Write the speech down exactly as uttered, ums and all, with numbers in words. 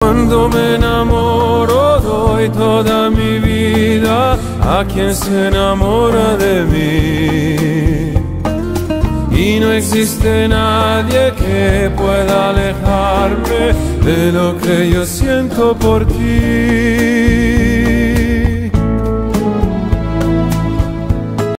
Cuando me enamoro doy toda mi vida a quien se enamora de mí. Y no existe nadie que pueda alejarme de lo que yo siento por ti.